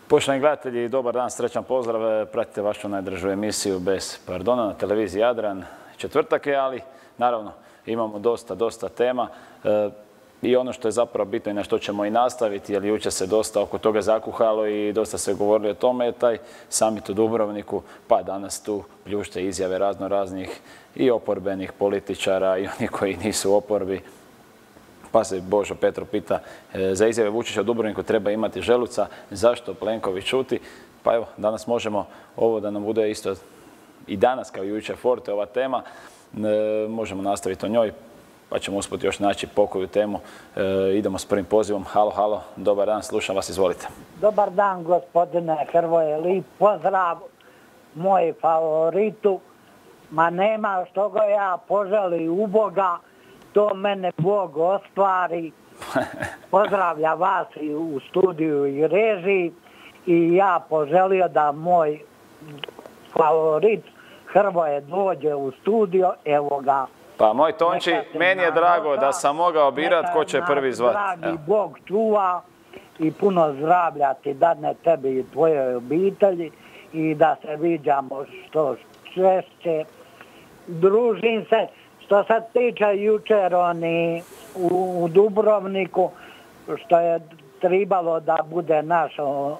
Poštovani gledatelji, dobar dan, srećan pozdrav. Pratite vašu najdražu emisiju Bez pardona na televiziji Jadran. Četvrtak je, ali naravno imamo dosta tema. I ono što je zapravo bitno i na što ćemo i nastaviti, jer jučer se dosta oko toga zakuhalo i dosta se govorili o tome, je taj summit u Dubrovniku, pa danas tu pljušte izjave raznih i oporbenih političara i oni koji nisu u oporbi. Pa se Božo Petro pita, za izjave Vučića u Dubrovniku treba imati želuca, zašto Plenković šuti? Pa evo, danas možemo ovo da nam bude isto i danas kao i jučer forte ova tema, možemo nastaviti o njoj, pa ćemo usput još naći pokoju temu. Idemo s prvim pozivom. Halo, dobar dan, slušam vas, izvolite. Dobar dan, gospodine Hrvoje, lijep pozdrav moj favoritu. Ma nema što ga ja poželi u Boga, to mene Bog ostvari. Pozdravlja vas i u studiju i režiji i ja poželio da moj favorit Hrvoje dođe u studio, evo ga. Pa moj Tonči, meni je drago da sam mogao birat ko će prvi zvat. Dragi Bog čuva i puno zdravlja ti dadne tebi i tvojoj obitelji i da se viđamo što češće. Družim se. Što se tiče jučer u Dubrovniku, što je trebalo da bude naš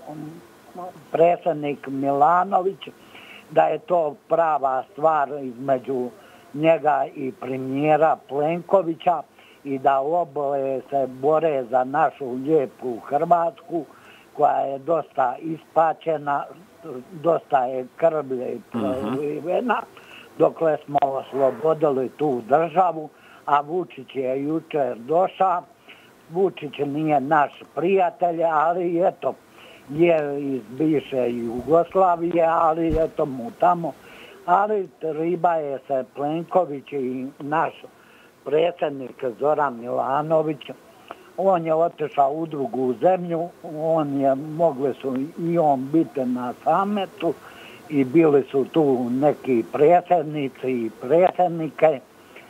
predsjednik Milanović, da je to prava stvar između njega i premijera Plenkovića i da oboje se bore za našu lijepu Hrvatsku koja je dosta ispaćena, dosta je krvlje i prolivena. Dokle smo oslobodili tu državu, a Vučić je jučer došao. Vučić nije naš prijatelj, ali eto, je iz bivše Jugoslavije, ali eto mu tamo. Ali riba je se Plenković i naš predsjednik Zoran Milanović. On je otišao u drugu zemlju, mogli su i on biti na summitu. I bili su tu neki predsjednici i predsjednike,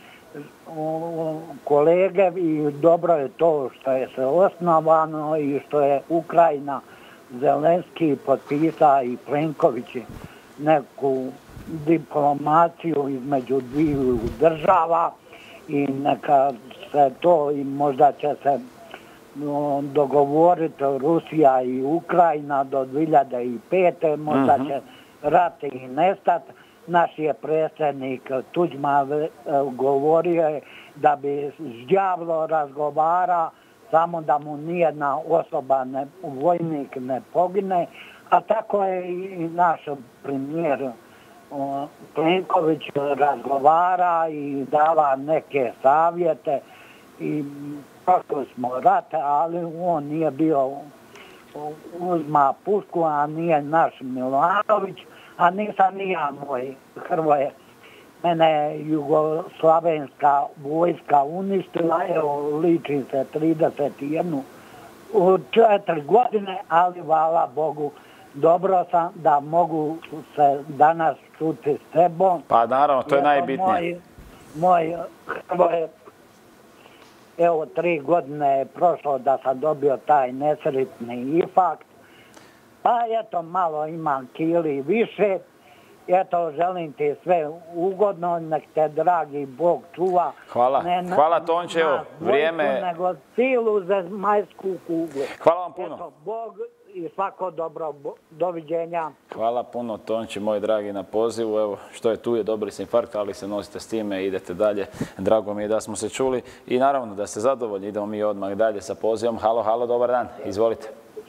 kolege i dobro je to što je se osnovano i što je Ukrajina Zelenski potpisao i Plenković neku diplomaciju između dviju država i neka se to i možda će se dogovoriti Rusija i Ukrajina do 2005. Možda će rat i nestat. Naš je predsjednik Tuđman govorio da bi s đavlo razgovara samo da mu nijedna osoba, vojnik ne pogine, a tako je i naš premijer Plenković razgovara i dava neke savjete i prošli smo rat, ali on nije bio uzma pušku, a nije naš Milanović, a nisam ni ja moj Hrvoje. Mene je jugoslavenska vojska uništila, evo ličim se 31 u 4 godine, ali hvala Bogu, dobro sam da mogu se danas čuti s tebom. Pa naravno, to je najbitnije. Moj Hrvoje, evo 3 godine je prošlo da sam dobio taj nesretni infarkt. Pa eto, malo imam kili više. Eto, želim ti sve ugodno, nek te dragi Bog čuva. Hvala Tonče, evo, vrijeme. Nego cijelu zemaljsku kuglu. Hvala vam puno. Eto, Bog i svako dobro, doviđenja. Hvala puno Tonči, moj dragi, na pozivu. Evo, što je tu je, dobili se infarkt, ali se nosite s time, idete dalje. Drago mi je da smo se čuli i naravno da ste zadovoljni. Idemo mi odmah dalje sa pozivom. Halo, dobar dan, izvolite.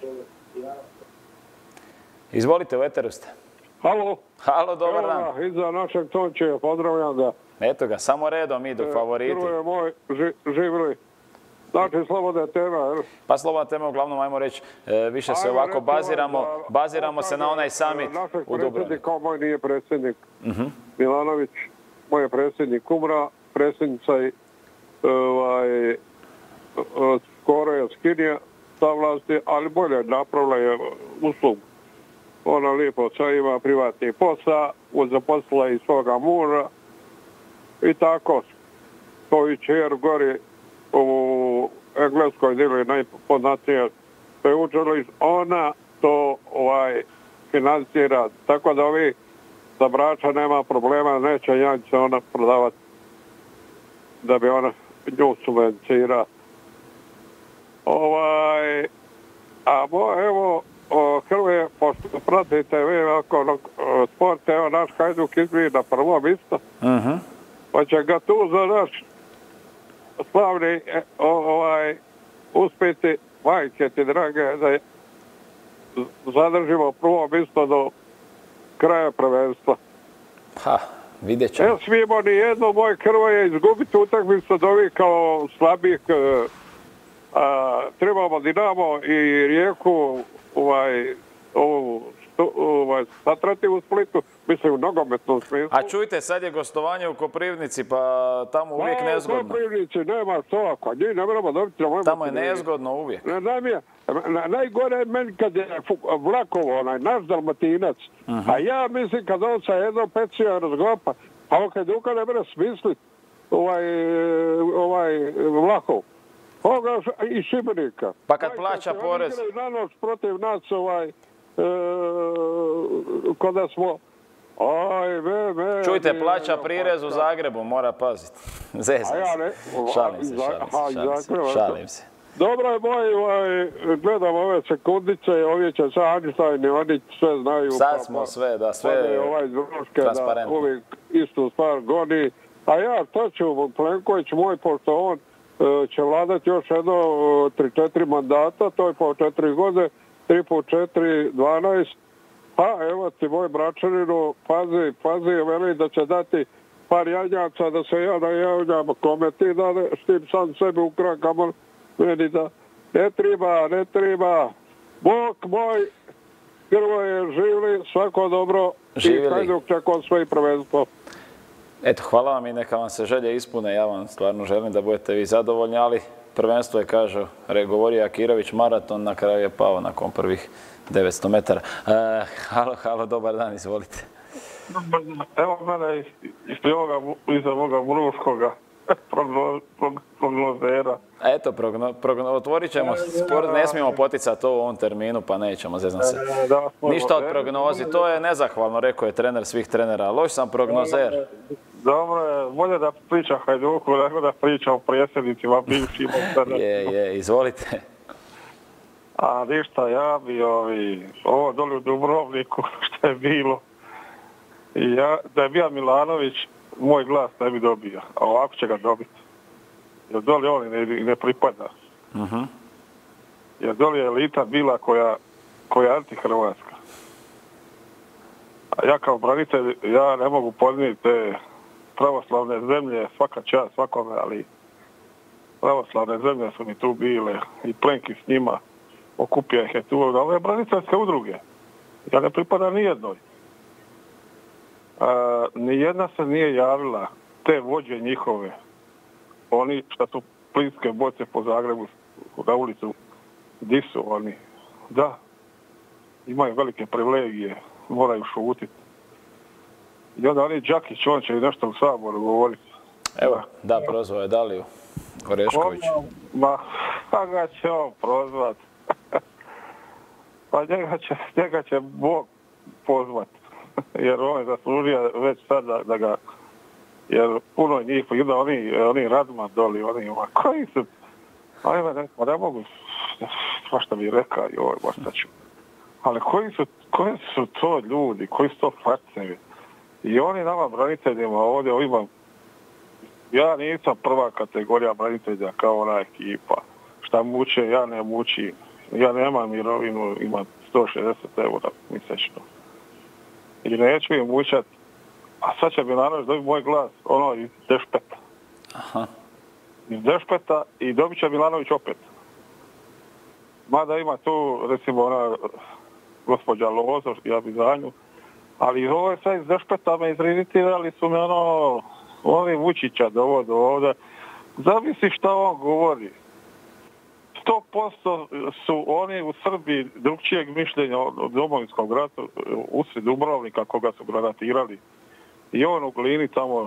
Izvolite, u eteru ste. Halo, dobar dan. Evo ga, iza našeg Tončija, pozdravljam ga. Eto ga, samo redom idu favoriti. Hrvoje moj, živili. Znači, slobodna tema, jel? Pa slobodna tema, uglavnom, ajmo reći, više se ovako baziramo se na onaj summit u Dubrovniku. Našeg predsjednika, moj nije predsjednik Milanović, moj je predsjednik umra, predsjednica i skoro je skinija sa vlasti, ali bolje napravila je uslugu. Ona lijepo sve ima privatni posao, zaposlila i svoga muža i tako. Svoju čer gori u Engleskoj ili najpoznatnije sveučilište. Ona to financira. Tako da ovi sa Brača nema problema, neće Janjica ona prodavati da bi ona nju subvencira. Evo, Hrvoje, pošto pratite vi oko sport, evo naš Hajduk izbije na prvo mjesto, pa će ga tu za naš slavni uspjeti, majke ti drage, da zadržimo prvo mjesto do kraja prvenstva. Ha, vidjet ćemo. Ne smijemo ni jedno moj Hrvoje izgubiti utakmicu od ovih kao slabih. Trebamo Dinamo i Rijeku satrati u Splitu, mislim u nogometnom smislu. A čujte, sad je gostovanje u Koprivnici, pa tamo uvijek nezgodno. U Koprivnici nema to, ako njih ne moramo dobiti. Tamo je nezgodno uvijek. Najgore je meni kad je Vlakovo, naš Dalmatinac, a ja mislim kad on sa jednom pecija razgopa, a on kad Duka ne mora smisliti Vlakov. Ovoga i Šibenika. Pa kad plaća porez. Oni igraju na noć protiv nas kada smo... Čujte, plaća prirez u Zagrebu, mora paziti. Zezam se. Šalim se. Dobro je moj, gledam ove sekundice, ovi će sad Anštajni, oni sve znaju. Sad smo sve, da, sve transparentno. Uvijek istu stvar goni. A ja, to ću, Plenković moj, pošto on će vladati još jedno 3-4 mandata, to je po 4 godine, 3 po 4, 12. Pa evo ti moj Bračaninu, pazi, veli da će dati par janjaca da se ja najavljam, kome ti da s tim sam sebi ukrakam, meni da ne treba. Bog moj, Hrvoje živli, svako dobro i Hajduk će kod svoje prvenstvo. Eto, hvala vam i neka vam se želje ispune. Ja vam stvarno želim da budete vi zadovoljni, ali prvenstvo je, kaže, govorio Akirović, maraton, na kraju je pao nakon prvih 900 metara. Halo, dobar dan, izvolite. Evo mene iza ovoga Muruškoga prognozera. Eto, otvorit ćemo sport, ne smijemo poticati to u ovom terminu, pa nećemo, zezam se. Ništa od prognozi, to je nezahvalno, rekao je trener svih trenera. Loš sam prognozer. Dobro je, bolje da priča Hajduku, nego da priča o predsjednicima bivšim. Je, izvolite. A ništa, ja bi ovo doli u Dubrovniku što je bilo. I da je bio Milanović, moj glas ne bi dobio, a ovako će ga dobiti. Jer doli on ne pripada. Jer doli je elita bila koja je anti-hrvatska. A ja kao branitelj, ja ne mogu podnijeti te pravoslavne zemlje, svaka čast svakome, ali pravoslavne zemlje su mi tu bile i Plenki s njima, okupio ih je tu. Ove braniteljske udruge, ja ne pripada nijednoj. Nijedna se nije javila, te vođe njihove, oni što su plinske boce po Zagrebu na ulicu, di su oni? Da, imaju velike privilegije, moraju šutiti. I onda oni Đakić, on će i nešto u Saboru govoriti. Evo, da, prozvao je Daliju Orešković. Ma, ga će on prozvat. Pa njega će Bog pozvat. Jer on je zaslužio već sad da ga, jer puno njih, da oni Radman doli, koji su, ne mogu, svašta mi rekao, možda ću, ali koji su to ljudi, koji su to farcevi? I oni nama braniteljima ovdje, ja nisam prva kategorija branitelja kao ona ekipa, šta muče, ja ne mučim, ja nemam mirovinu, imam 160 € mjesečno. I neću im mučati, a sad će Milanović dobiti moj glas, iz Dešpeta. Iz Dešpeta i dobit će Milanović opet. Mada ima tu, recimo, ona gospođa Lozo, ja bi za nju, ali ovo je sad iz Dešpeta me izreditirali su me oni Vučića dovode ovdje. Zavisi šta on govori. 100% su oni u Srbiji drugčijeg mišljenja o Domovinskom ratu, usred Dubrovnika koga su granatirali. I on u Glini tamo,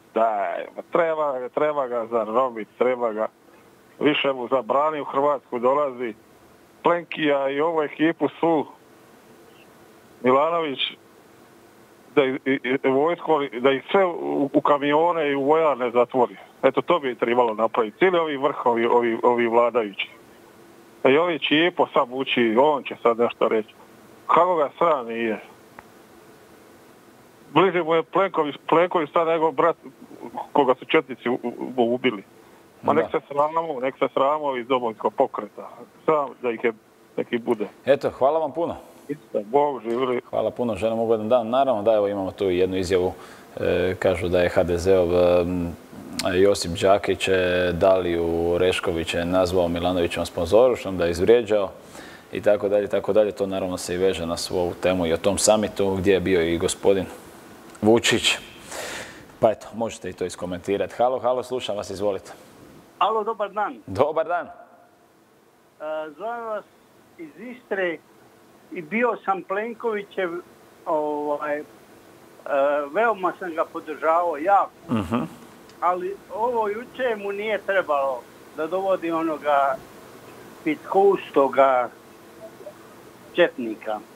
treba ga zarobiti, treba ga, više mu zabrani u Hrvatsku dolazi. Plenkija i ovu ekipu su Milanović da vojsko, da ih sve u kamione i u vojarne zatvori. Eto, to bi trebalo napraviti. Cijeli ovi vrhovi, ovi vladajući. I ovi Čipo sad uči, on će sad nešto reći. Kako ga sram nije? Bliže mu je Plenković sad nego brat koga su četnici ubili. Ma nek se sramo iz Domovinskog pokreta. Sram da ih je neki bude. Eto, hvala vam puno. Bog živili. Hvala puno, želim ugodan dan. Naravno da evo imamo tu jednu izjavu. Kažu da je HDZ-ov Josip Đakić Daliju Orešković nazvao Milanovićevom sponzorušom, da je izvrijeđao i tako dalje, tako dalje. To naravno se i veže na svoju temu i o tom samitu gdje je bio i gospodin Vučić. Pa eto, možete i to iskomentirati. Halo, slušam vas, izvolite. Alo, dobar dan. Dobar dan. Zovem vas iz Istre i bio sam Plenkovićev, veoma sam ga podržavao jako. Ali ovo juče mu nije trebalo da dovodi onoga pitkustoga četnika.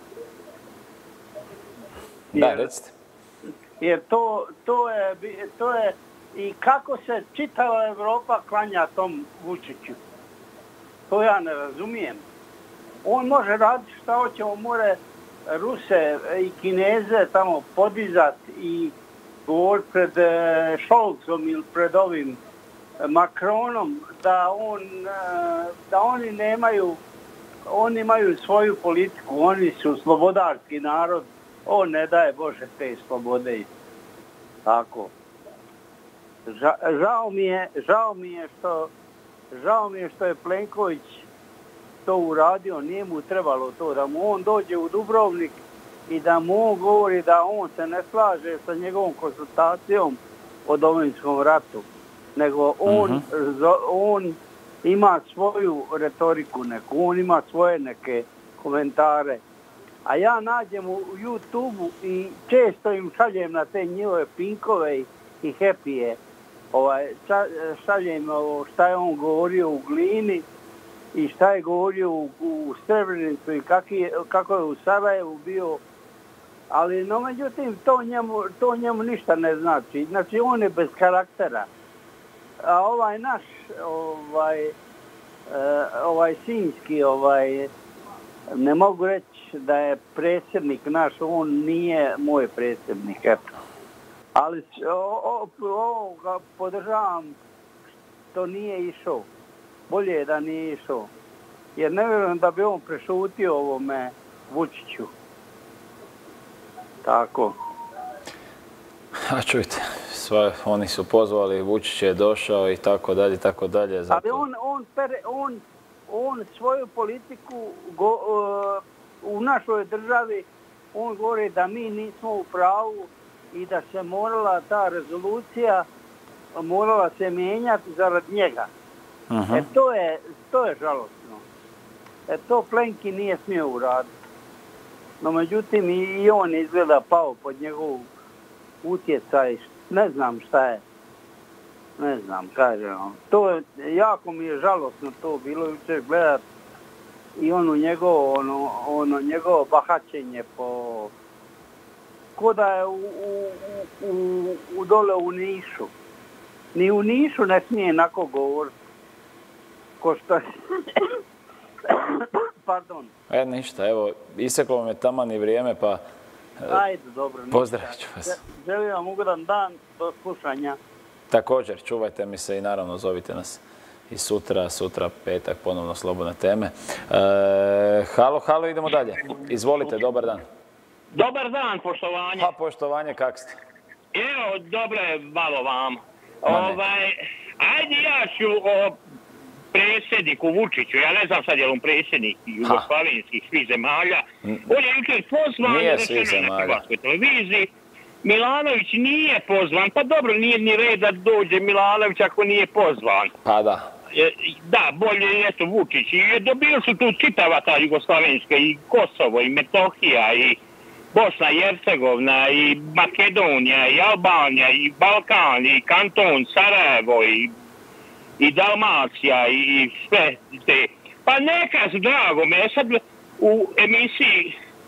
Da, recite. Jer to je i kako se čitava Evropa klanja tom Vučiću. To ja ne razumijem. On može raditi šta hoće, on more Ruse i Kineze tamo podizati i govoriti pred Šolcom ili pred ovim Makronom da oni nemaju, oni imaju svoju politiku, oni su slobodarski narod, on ne daje Bože te slobode. Tako. Žao mi je što je Plenković to uradio, nije mu trebalo to, da mu on dođe u Dubrovnik i da mu on govori da on se ne slaže sa njegovom konsultacijom o Domovinskom ratu, nego on ima svoju retoriku neku, on ima svoje neke komentare. A ja nađem u YouTube-u i često im šaljem na te njihove Pinkove i Happy-je, šaljem šta je on govorio u Glini i šta je govorio u Srebrenicu i kako je u Sarajevu bio. Ali no međutim to njemu ništa ne znači. Znači on je bez karaktera. A ovaj naš Sinjski ne mogu reći da je predsjednik naš, on nije moj predsjednik, eto. Ali ovo ga podržavam što nije išao. Bolje je da nije išao. Jer ne vjerujem da bi on prešutio ovome Vučiću. Tako. A čujte, oni su pozvali, Vučić je došao i tako dalje, tako dalje. Ali on svoju politiku u našoj državi, on govori da mi nismo u pravu i da se morala ta rezolucija morala se mijenjati zarad njega. To je žalostno. To Plenki nije smio uraditi. No međutim i on izgleda pao pod njegov utjecaj. Ne znam šta je. Ne znam, kažem. To jako mi je žalostno to bilo jučer gledati i njegovo bahaćenje po ko da je dole u Nišu. Ni u Nišu ne smije jednako govoriti. Ko što je... Pardon. Ništa, evo, iseklo me taman i vrijeme, pa... Ajde, dobro. Pozdravit ću vas. Želim vam ugodan dan, do slušanja. Također, čuvajte mi se i naravno zovite nas i sutra petak, ponovno slobodne teme. Halo, idemo dalje. Izvolite, dobar dan. Dobar dan, poštovanje. Pa, poštovanje, kak ste? Evo, dobro je malo vam. Ajde ja ću o predsjedniku Vučiću, ja ne znam sad je on predsjednik jugoslavenskih svih zemalja. On je jučer pozvan, rečeno na Hrvatskoj televiziji. Milanović nije pozvan, pa dobro, nije ni red da dođe Milanović ako nije pozvan. Pa da. Da, bolje je to Vučić. I dobili su tu čitava ta Jugoslavenska i Kosovo i Metohija i Bosna i Hercegovina i Makedonija i Albanija i Balkan i Kanton, Sarajevo i Dalmacija i sve te. Pa neka su, drago me, sad u emisiji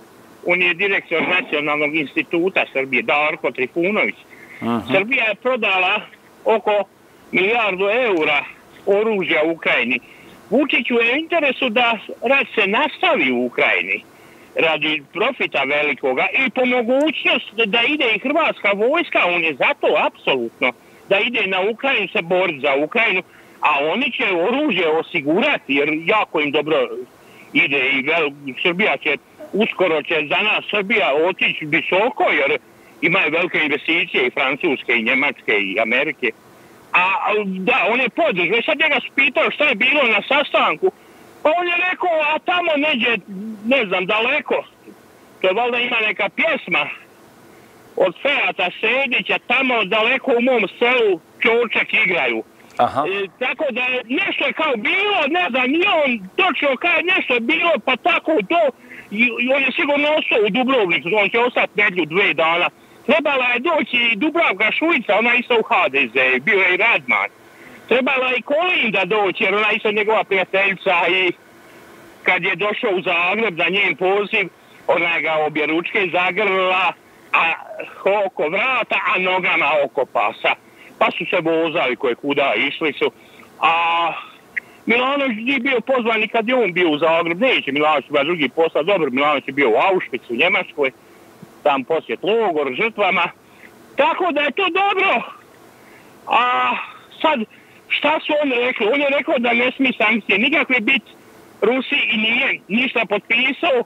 on je direktor Nacionalnog instituta Srbije, Darko Trifunović. Srbija je prodala oko 1 milijardu eura oružja u Ukrajini. Vučiću je u interesu da rat se nastavi u Ukrajini radi profita velikoga i po mogućnost da ide i hrvatska vojska, on je zato apsolutno da ide na Ukrajinu se boriti za Ukrajinu, a oni će oružje osigurati jer jako im dobro ide i Srbija će, uskoro će za nas Srbija otići visoko jer imaju velike investicije i francuske i njemačke i Amerike. A da, on je podržao. Sad njega su pitao šta je bilo na sastanku. Pa on je rekao, a tamo neđe, ne znam, daleko. To je valjda ima neka pjesma od Feata Sedića, tamo daleko u mom selu čočak igraju. Tako da nešto je kao bilo, ne znam, nije on točno kao nešto je bilo, pa tako to. I on je sigurno ostao u Dubrovniku, on će ostati nedlju 2 dana. Trebala je doći i Dubravka Šuica, ona isto u HDZ, bio je i Radman. Trebala je i Kolinda doći, jer ona isto njegova prijateljica i kad je došao u Zagreb za njen poziv, ona je ga obje ručke zagrlila, a oko vrata, a nogama oko pasa. Pa su se vozali koje kuda išli su. A Milanović nije bio pozvan i kad je on bio u Zagreb, neće Milanović ima drugi posao, dobro, Milanović je bio u Auschwitzu u Njemačkoj, tam posjet logor, žrtvama. Tako da je to dobro. A sad, šta su oni rekli? On je rekao da ne smije sankcije nikakve biti Rusi i nije ništa potpisao.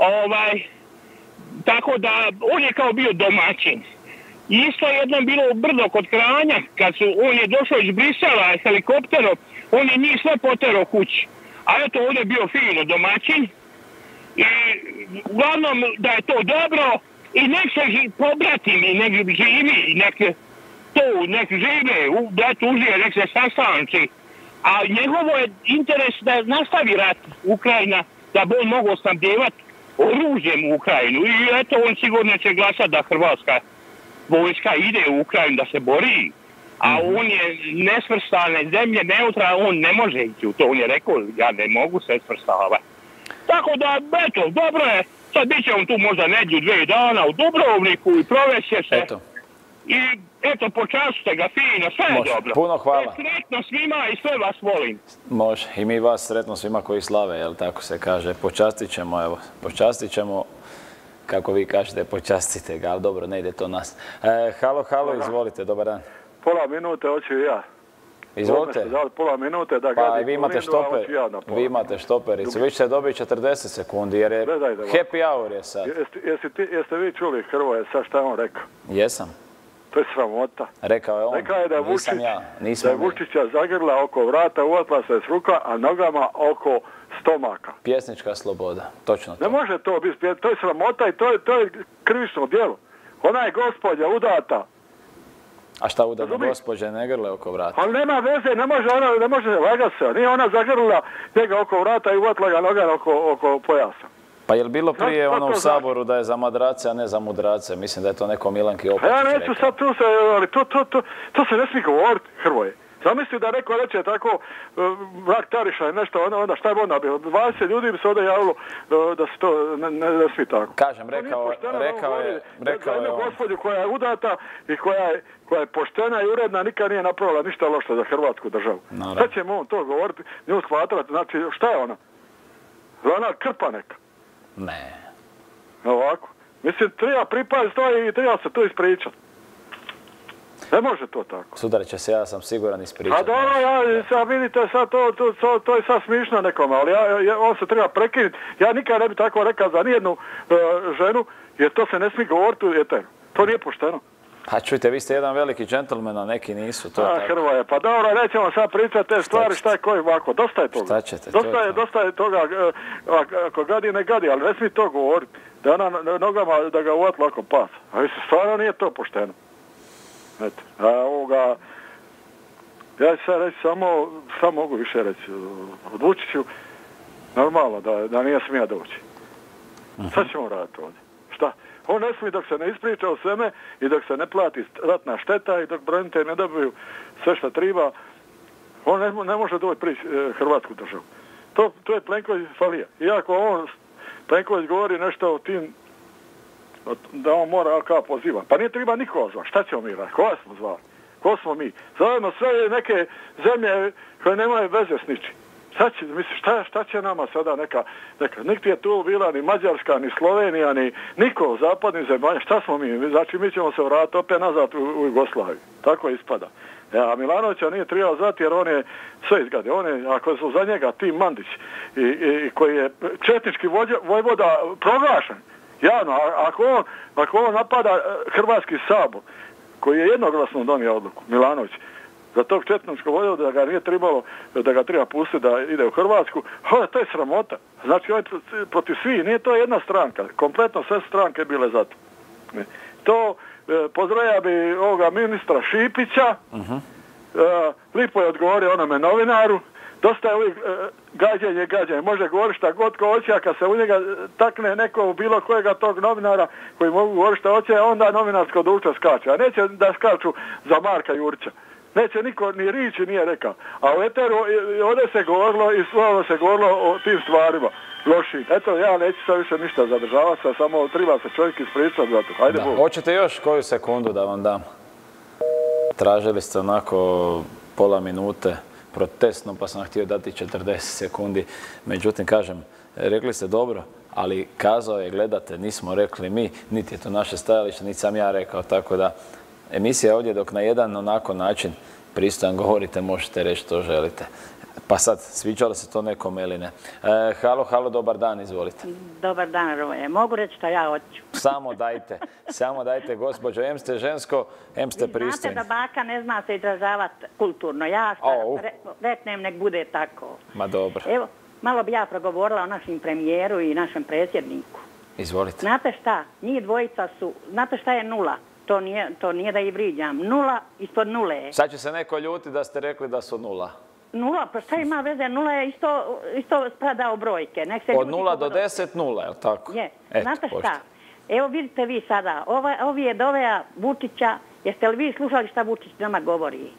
Tako da, on je kao bio domaćin. Isto je jednom bilo brdo kod Kranja, kad on je došao iz Brisela helikopterom, on je njih sve poterao kući. A eto, on je bio fino domaćin. I uglavnom da je to dobro i nek se pobratimi, nek živi, nek žive, brat užije, nek se sastanči. A njegovo je interes da nastavi rat Ukrajina, da bi on mogao snabdjevati oružjem u Ukrajinu. I eto, on sigurno će glasati da hrvatska vojska ide u Ukrajinu da se bori. A on je nesvrstane zemlje, neutralan, on ne može ići u to. On je rekao, ja ne mogu se svrstavati. Tako da, eto, dobro je. Sad bit će on tu možda nedlju 2 dana u Dubrovniku i provešće se. I eto, počastite ga fino, sve je dobro. Puno hvala. Sretno svima i sve vas volim. Može, i mi vas sretno svima koji slave, jel tako se kaže. Počastit ćemo, evo, počastit ćemo, kako vi kažete, počastite ga, ali dobro, ne ide to nas. Halo, izvolite, dobar dan. Pola minute, hoću i ja. Izvolite. Pola minute da pa vi imate štopericu, vi ćete dobiti 40 sekundi jer je happy hour je sad. Jeste vi čuli Hrvoje sad šta je on rekao? Jesam. To je sramota. Rekao je on, nisam ja. Da je Vučića zagrla oko vrata, uvatla se s ruka, a nogama oko stomaka. Pjesnička sloboda, točno to. Ne može to biti, to je sramota i to je krivično djelo. Ona je gospođa udata. A šta udana gospođe ne grle oko vrata? Ali nema veze, ne može lagati se. Nije ona zagrlila njega oko vrata i uvatila ga noga oko pojasa. Pa je li bilo prije ono u Saboru da je za madrace, a ne za mudrace? Mislim da je to neko Milanki Opačić rekao. Ja neću sad tu se, ali to se ne smije govoriti, Hrvoje. Zamisli da neko reče tako Mrak Tariša i nešto, onda šta je onda bilo? 20 ljudi bi se ovdje javilo da se to ne smije tako. Kažem, rekao je on. Gospođu koja je udata i koja je poštena i uredna, nikad nije napravila ništa loše za Hrvatsku državu. Sad ćemo on to govoriti, nju shvatrati, znači šta je ona? Ona krpa neka. Ne. Ovako. Mislim, treba pripaziti to i treba se to ispričati. Ne može to tako. Sudariće se, ja sam siguran ispričati. A dobro, sad vidite, sad to je sad smišno nekome, ali on se treba prekinuti. Ja nikad ne bi tako rekao za nijednu ženu, jer to se ne smije govoriti u eteru. To nije pošteno. Pa čujte, vi ste jedan veliki džentlmen, a neki nisu, to je tako. Hrvoje, pa dobro, nećemo sad pričati te stvari, šta je koji ovako, dosta je toga. Šta ćete, dosta je toga, ako gadi, ne gadi, ali ne smije to govoriti. Da ona nogama da ga uvatila oko pas. A mislim, stvarno nije to pošteno. Eto, ja ću sad reći samo mogu više reći, od Vučiću, normalno da nije smija doći. Sad ćemo raditi ovdje. Šta? On ne smije dok se ne ispriča o sveme i dok se ne plati ratna šteta i dok branitelji ne dobiju sve što treba, on ne može doći prići Hrvatsku državu. To je Plenković falija. Iako Plenković govori nešto o tim da on mora kao poziva. Pa nije treba nikoga zvati. Šta ćemo mi raditi? Koga smo zvali? Ko smo mi? Zajedno sve neke zemlje koje nemaju veze s ničim. Šta će nama sada neka niti je tu bila ni Mađarska, ni Slovenija, ni niko u zapadnim zemljama. Šta smo mi? Znači mi ćemo se vratiti opet nazad u Jugoslaviju. Tako ispada. A Milanovića nije trebao zvati jer on je sve izgade. Ako su za njega Tim Mandić i koji je četnički vojvoda proglašen, javno, ako on napada Hrvatski sabor, koji je jednoglasno donio odluku, Milanović, za tog četničkog vojvoda da ga nije trebalo, da ga treba pustiti da ide u Hrvatsku, to je sramota. Znači on je protiv svih, nije to jedna stranka, kompletno sve stranke bile za to. To pozdravlja bi ovoga ministra Šipića, lipo je odgovorio onome novinaru, dosta je uvijek gađenje, može govoriti šta god ko hoće, a kad se u njega takne neko bilo kojega tog novinara koji mogu govoriti šta hoće, onda novinarsko društvo skače, a neće da skaču za Marka Jurića. Neće niko ni riječi nije rekao. A u eteru ovdje se govorilo i slovo se govorilo o tim stvarima lošim. Eto, ja neću sad više ništa zadržavati, samo treba se čovjek ispričati za to. Ajde, Bog. Hoćete još koju sekundu da vam dam? Tražili ste onako pola minute protestno, pa sam htio dati 40 sekundi. Međutim, kažem, rekli ste dobro, ali kazao je, gledate, nismo rekli mi, niti je to naše stajalište, niti sam ja rekao, tako da emisija je ovdje dok na jedan onako način pristojan govorite, možete reći što želite. Pa sad, sviđalo se to nekome ili ne. Halo, dobar dan, izvolite. Dobar dan, Roje. Mogu reći što ja hoću. Samo dajte, gospođo. Em ste žensko, em ste pristojni. Znate da baka ne zna se izražavati kulturno. Ja reknem nek bude tako. Ma dobro. Evo, malo bi ja progovorila o našem premijeru i našem predsjedniku. Izvolite. Znate šta? Njih dvojica su, znate šta je nula? To nije da ih vriđam. Nula ispod nule. Sad će se neko ljuti da ste rekli da su nula. Nula, pa šta ima veze? Nula je isto spada u brojke. Od 0 do 10, 0, je li tako? Je. Znate šta? Evo vidite vi sada, ovi je doveo Vučića, jeste li vi slušali šta Vučić nama govori?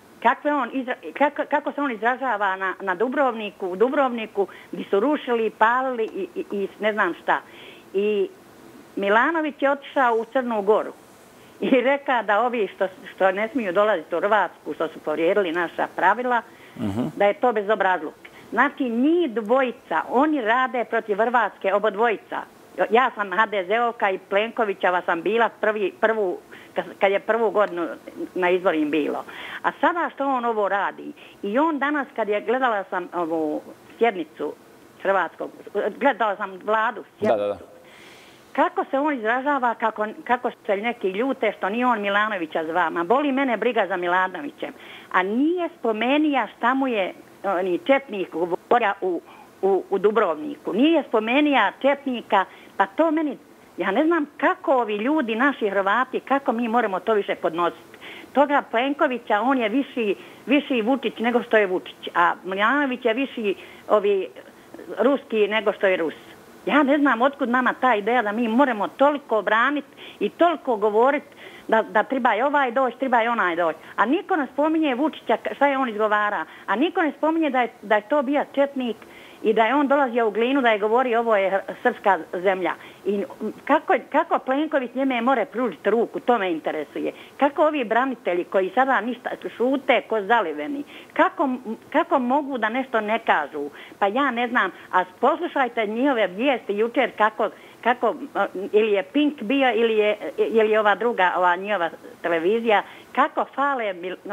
Kako se on izražava na Dubrovniku, u Dubrovniku, gdje su rušili, palili i ne znam šta. I Milanović je otišao u Crnu Goru i rekao da ovi što ne smiju dolaziti u Hrvatsku, što su povrijedili naša pravila, da je to bezobrazluk. Znači, njih dvojica, oni rade protiv Hrvatske, obodvojica. Ja sam HDZ-ovka i Plenkovićeva sam bila kad je prvu godinu na izborima bilo. A sada što on ovo radi? I on danas kad je gledala sam ovu sjednicu Hrvatskog, gledala sam vladu sjednicu. Kako se on izražava, kako se neki ljute što nije on Milanovića zva. Ma boli mene briga za Milanovićem. A nije spomenija šta mu je ni četnik govorio u Dubrovniku. Nije spomenija četnika, pa to meni, ja ne znam kako ovi ljudi, naši Hrvati, kako mi moramo to više podnositi. Toga Plenkovića, on je viši Vučić nego što je Vučić, a Milanović je viši ruski nego što je Rus. Ja ne znam otkud nama ta ideja da mi moramo toliko braniti i toliko govoriti da treba i ovaj doći, treba i onaj doći. A niko ne spominje Vučića šta je on izgovara. A niko ne spominje da je to bio četnik i da je on dolazio u Glinu da je govorio ovo je srpska zemlja. I kako Plenković njeme more pružiti ruku, to me interesuje. Kako ovi branitelji koji sada ništa šute ko zaliveni, kako mogu da nešto ne kažu? Pa ja ne znam, a poslušajte njihove vijesti jučer kako ili je Pink bio ili je ova druga, ova njihova televizija, kako fale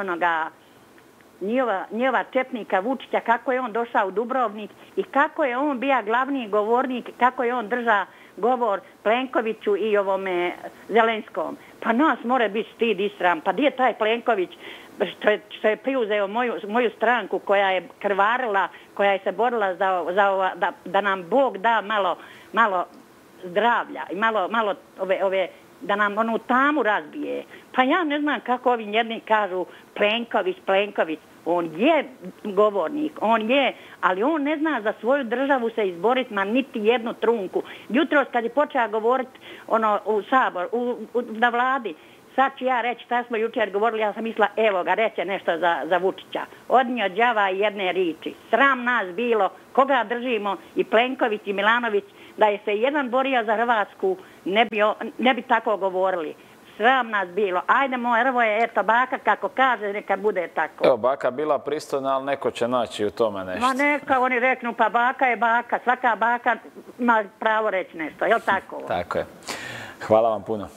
njihova četnika Vučića, kako je on došao u Dubrovnik i kako je on bio glavni govornik, kako je on držao govor Plenkoviću i ovome Zelenskom. Pa nas mora biti stid i sram. Pa gdje je taj Plenković što je priuzeo moju stranku koja je krvarila, koja je se borila da nam Bog da malo zdravlja i malo ove da nam onu tamu razbije. Pa ja ne znam kako ovi jedni kažu Plenković. On je govornik, ali on ne zna za svoju državu se izboriti na niti jednu trunku. Jutros kad je počeo govoriti u Sabor, na vladi, sad ću ja reći šta smo jučer govorili, ja sam mislila, evo ga, reće nešto za Vučića. Odnio đava i jedne riči. Sram nas bilo, koga držimo, i Plenković i Milanović, da je se jedan borio za Hrvatsku, ne bi tako govorili. Sram nas bilo. Ajdemo, evo je, eto, baka kako kaže, neka bude tako. Evo, baka bila pristojna, ali neko će naći u tome nešto. Ma neka, oni reknu, pa baka je baka, svaka baka ima pravo reći nešto, je li tako? Tako je. Hvala vam puno.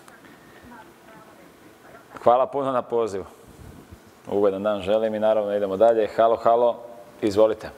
Hvala puno na pozivu. Ugodan dan želim i naravno idemo dalje. Halo, halo, izvolite.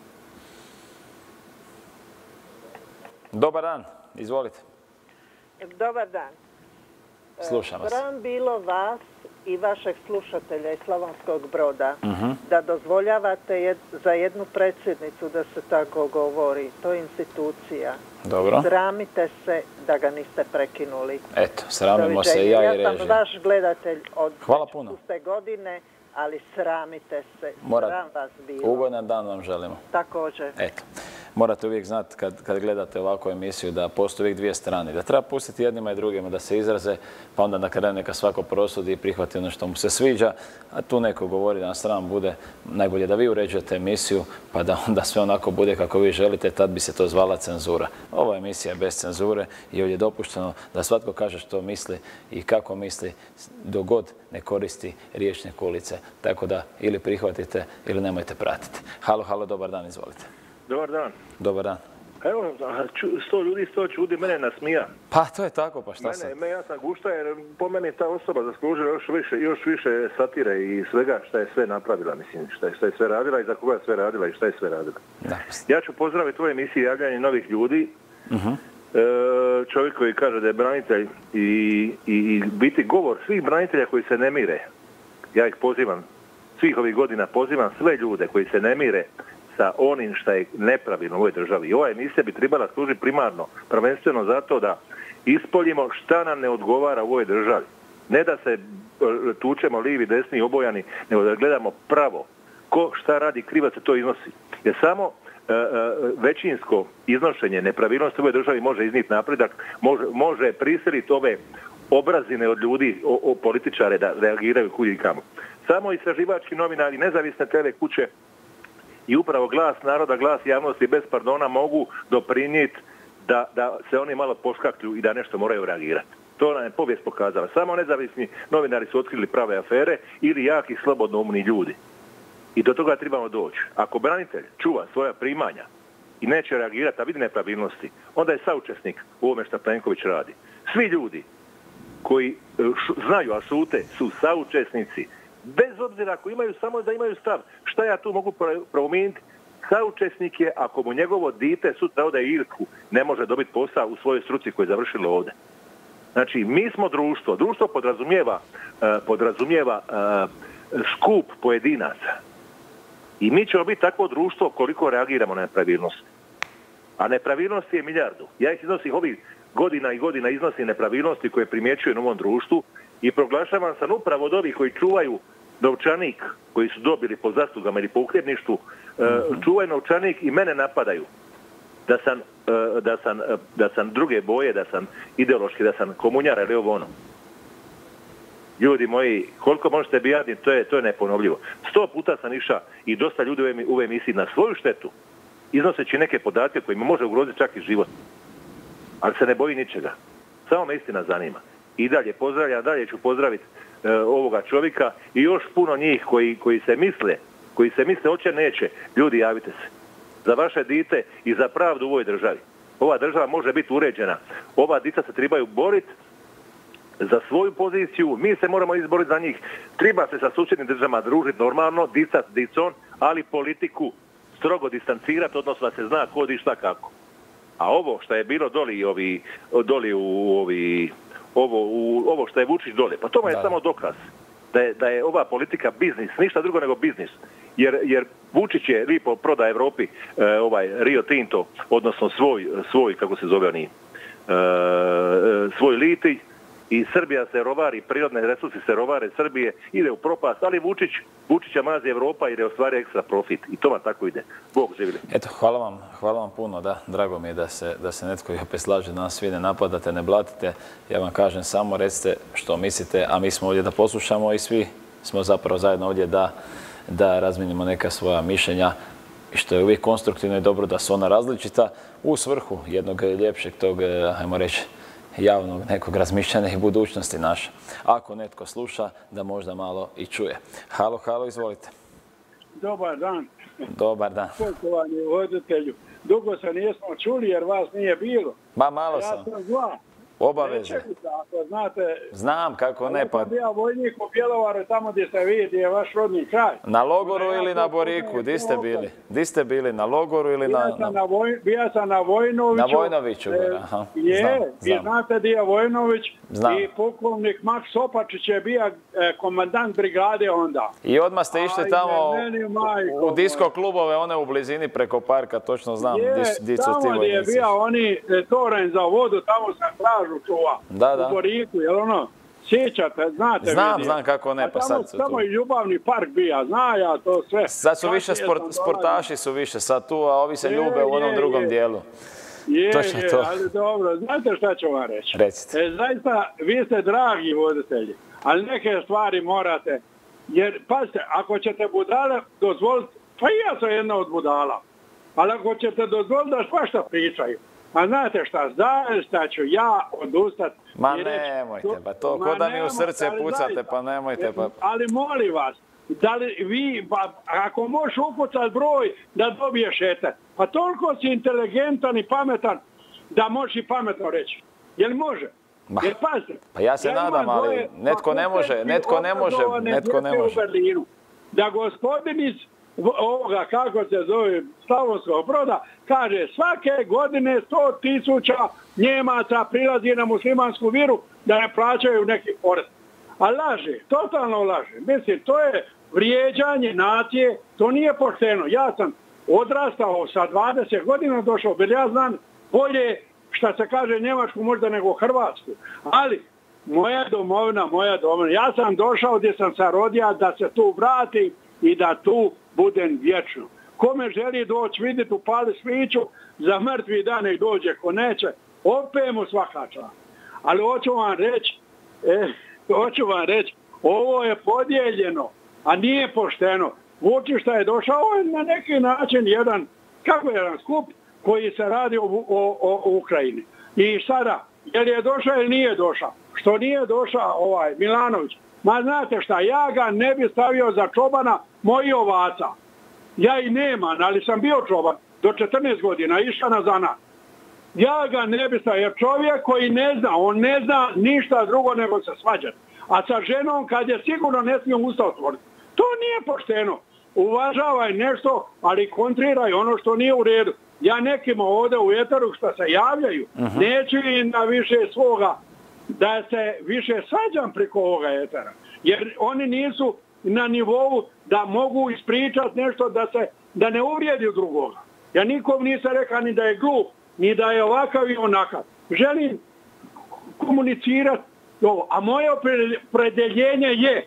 Dobar dan, izvolite. Dobar dan. Slušam vas. Sram bilo vas i vašeg slušatelja iz Slavonskog Broda da dozvoljavate za jednu predsjednicu da se tako govori. To je institucija. Dobro. Sramite se da ga niste prekinuli. Eto, sramimo se i ja i režija. Ja sam vaš gledatelj od Hvala puno. godine, ali sramite se. Sram vas bilo. Ugodan dan vam želimo. Također. Eto. Morate uvijek znati kad gledate ovakvu emisiju da postoje uvijek dvije strane. Da treba pustiti jednima i drugima da se izraze, pa onda na kraju neka svako prosudi i prihvati ono što mu se sviđa. A tu neko govori da nam sram bude, najbolje da vi uređujete emisiju, pa da onda sve onako bude kako vi želite, tad bi se to zvala cenzura. Ova emisija je bez cenzure i ovdje je dopušteno da svatko kaže što misli i kako misli, dok god ne koristi riječne kulice. Tako da ili prihvatite ili nemojte pratiti. Halo, halo, dobar dan, izvolite. Dobar dan. Dobar dan. Evo, 100 ljudi, 100 čudi mene nasmija. Pa to je tako, pa šta sad? Ja sam gušta jer po meni ta osoba zaslužila još više satire i svega šta je sve napravila, mislim, šta je sve radila i za koga je sve radila i šta je sve radila. Da. Ja ću pozdraviti u ovoj emisiji javljanje novih ljudi. Čovjek koji kaže da je branitelj i biti govor svih branitelja koji se ne mire. Ja ih pozivam, svih ovih godina pozivam sve ljude koji se ne mire sa onim što je nepravilno u ovoj državi. I ova emisija bi trebala služiti primarno, prvenstveno zato da ispoljimo šta nam ne odgovara u ovoj državi. Ne da se tučemo livi, desni, obojani, nego da gledamo pravo. Ko šta radi, krivac se to iznosi. Jer samo većinsko iznošenje nepravilnosti u ovoj državi može iznijeti napredak, može prisiliti ove obrazine od ljudi, političare da reagiraju kud i kamo. Samo istraživački novinari, nezavisne TV kuće i upravo glas naroda, glas javnosti bez pardona mogu doprinijeti da se oni malo poskaklju i da nešto moraju reagirati. To nam je povijest pokazala. Samo nezavisni novinari su otkrili prave afere ili jaki slobodnoumni ljudi. I do toga trebamo doći. Ako branitelj čuva svoja primanja i neće reagirati, a vidi nepravilnosti, onda je saučesnik u ovome što Plenković radi. Svi ljudi koji znaju, a šute, su saučesnici. Bez obzira ako imaju samo da imaju stav, šta ja tu mogu promijeniti, saučesnik je ako mu njegovo dite sutra ode Irsku, ne može dobiti posao u svojoj struci koju je završilo ovdje. Znači, mi smo društvo. Društvo podrazumijeva skup pojedinaca. I mi ćemo biti takvo društvo koliko reagiramo na nepravilnosti. A nepravilnosti je milijardu. Ja ih iznosim ovih godina i godina iznosim nepravilnosti koje primjećujem u ovom društvu i proglašavam sam upravo od ovih koji čuvaju novčanik koji su dobili po zaslugama ili po uhljebništvu, čuvaju novčanik i mene napadaju da sam druge boje, da sam ideološki, da sam komunjara ili ovo ono. Ljudi moji, koliko možete biti jadni, to je neponovljivo. 100 puta sam išao i dosta ljudi u ovoj emisiji na svoju štetu, iznoseći neke podatke koji mi može ugroziti čak i život. Ali se ne boji ničega. Samo me istina zanima. I dalje pozdravljam, dalje ću pozdraviti ovoga čovjeka i još puno njih koji se misle hoće neće. Ljudi, javite se. Za vaše dite i za pravdu u ovoj državi. Ova država može biti uređena. Ova dica se trebaju boriti za svoju poziciju, mi se moramo izboriti za njih. Treba se sa susjednim državama družiti normalno, dica s dicom, ali politiku strogo distancirati, odnosno da se zna ko di šta kako. A ovo što je bilo ovo što je Vučić dole, pa to je samo dokaz da je ova politika biznis, ništa drugo nego biznis. Jer Vučić je lipo proda Europi Rio Tinto, odnosno svoj kako se zove oni, svoj litij, i Srbija se rovari, prirodne resursi se rovare Srbije, ide u propast, ali Vučića mazi Evropa jer je ostvario ekstra profit. I to vam tako ide. Bog živili. Eto, hvala vam puno, da, drago mi je da se netko i opet slaže, da nas svi ne napadate, ne blatite. Ja vam kažem, samo recite što mislite, a mi smo ovdje da poslušamo i svi smo zapravo zajedno ovdje da razminimo neka svoja mišljenja i što je uvijek konstruktivno i dobro da su ona različita u svrhu jednog ljepšeg tog, ajmo reći, javnog nekog razmišljanja i budućnosti naše. Ako netko sluša, da možda malo i čuje. Halo, izvolite. Dobar dan. Dobar dan. Poštovani voditelju. Dugo se nismo čuli jer vas nije bilo. Ma malo sam. Ja sam zva. Obaveze. Ako znate... Znam kako ne, pa... Ja sam bio vojnik u Bjelovaru, tamo gdje ste vi, gdje je vaš rodni kraj. Na logoru ili na Boriku? Di ste bili? Di ste bili? Na logoru ili na... Bio sam na Vojnoviću. Na Vojnoviću, aha. I znate gdje je Vojnović? Znam. I pukovnik Maks Opačić je bio komandant brigade onda. I odmah ste išli tamo u disko klubove, one u blizini preko parka, točno znam di su ti vojnici. Tamo gdje je bio oni toren za vodu, tamo sam stražu čuva. Da. U Boriku, jel ono? Sjećate, znate? Znam kako ne, pa sad su tu. Tamo i ljubavni park bija, zna ja to sve. Sad su više sportaši su više sad tu, a ovi se ljube u onom drugom dijelu. Ali dobro, znate šta ću vam reći? Recite. Zaista, vi ste dragi voditelji, ali neke stvari morate, jer, pazite, ako ćete budale dozvoliti, pa i ja sam jedna od budala, ali ako ćete dozvoliti da svašta pričaju, a znate šta ću ja odustati. Ma nemojte, pa to ko da mi u srce pucate, pa nemojte. Ali molim vas, da li vi, ako možeš ukucati broj da dobiješ eter, pa toliko si inteligentan i pametan da možeš i pametno reći. Jel može? Jer pazite. Pa ja se nadam, ali netko ne može. U Berlinu, da gospodin iz ovoga, kako se zove, Slavonskog Broda, kaže svake godine 100.000 Njemaca prilazi na muslimansku vjeru da ne plaćaju neki porez. A laže, totalno laže. Mislim, to je vrijeđanje nacije, to nije pošteno. Ja sam odrastao sa 20 godina, došao, jer ja znam bolje, šta se kaže, Njemačku možda nego Hrvatsku. Ali, moja domovina, ja sam došao gdje sam se rodio da se tu vratim i da tu budem vječno. Kome želi doći vidjeti, upali sviću, za mrtvi dan nek dođe, ko neće, opet mu svaka čast. Ali hoću vam reći, ovo je podijeljeno, a nije pošteno. Vučić šta je došao, ovo je na neki način jedan skup koji se radi o Ukrajini. I sada, je li je došao ili nije došao? Što nije došao Milanović? Ma znate šta, ja ga ne bi stavio za čobana mojih ovaca. Ja i nemam, ali sam bio čoban do 14 godina, išao na zanat. Ja ga ne bi stavio, jer čovjek koji ne zna, on ne zna ništa drugo nego se svađati. A sa ženom kad je sigurno ne smije usta otvoriti. To nije pošteno. Uvažavaj nešto, ali kontriraj ono što nije u redu. Ja nekima ovdje u eteru što se javljaju, neću im da više svoga, da se više svađam preko ovoga etera. Jer oni nisu na nivou da mogu ispričati nešto da ne uvrijedi drugoga. Ja nikom nisam rekao ni da je glup, ni da je ovakav i onakav. Želim komunicirati ovo. A moje opredeljenje je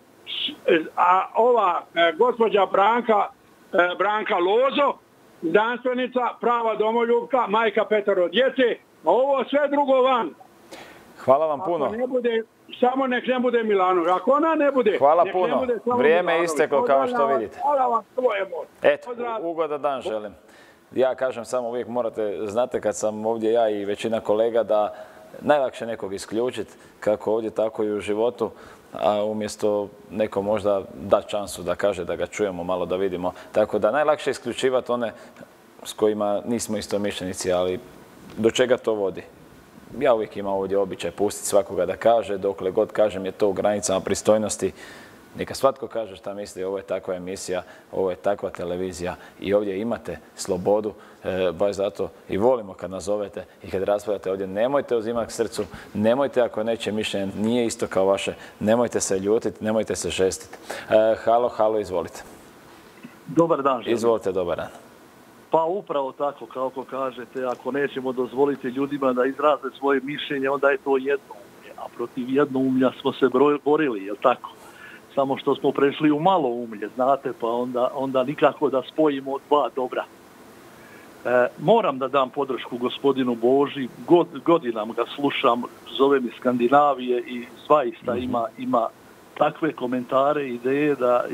ova gospođa Branka Lozo, znanstvenica, prava domoljubka, majka 5 djece, a ovo sve drugo van. Hvala vam puno. Samo nek ne bude Milanović. Ako ona ne bude... Hvala puno. Vrijeme je isteklo kao što vidite. Hvala vam, svoje moć. Eto, ugodan dan želim. Ja kažem samo uvijek morate, znate kad sam ovdje ja i većina kolega da najlakše nekog isključiti, kako ovdje tako i u životu, a umjesto neko možda da šansu da kaže da ga čujemo malo da vidimo. Tako da najlakše isključivati one s kojima nismo istomišljenici, ali do čega to vodi? Ja uvijek imam ovdje običaj pustiti svakoga da kaže, dokle god kažem je to u granicama pristojnosti. Neka svatko kaže šta misli, ovo je takva emisija, ovo je takva televizija i ovdje imate slobodu, baš zato i volimo kad nazovete i kad raspravljate ovdje. Nemojte uzimati k srcu, nemojte ako neće mišljenje nije isto kao vaše, nemojte se ljutiti, nemojte se žestiti. Halo, izvolite. Dobar dan. Izvolite, dobar dan. Pa upravo tako, kako kažete, ako nećemo dozvoliti ljudima da izraze svoje mišljenje, onda je to jednoumlje. a protiv jednoumlja smo se borili, jel tako? Samo što smo prešli u maloumlje, znate, pa onda nikako da spojimo dva dobra. Moram da dam podršku gospodinu Boži, godinama ga slušam, zovem iz Skandinavije i zaista ima takve komentare, ideje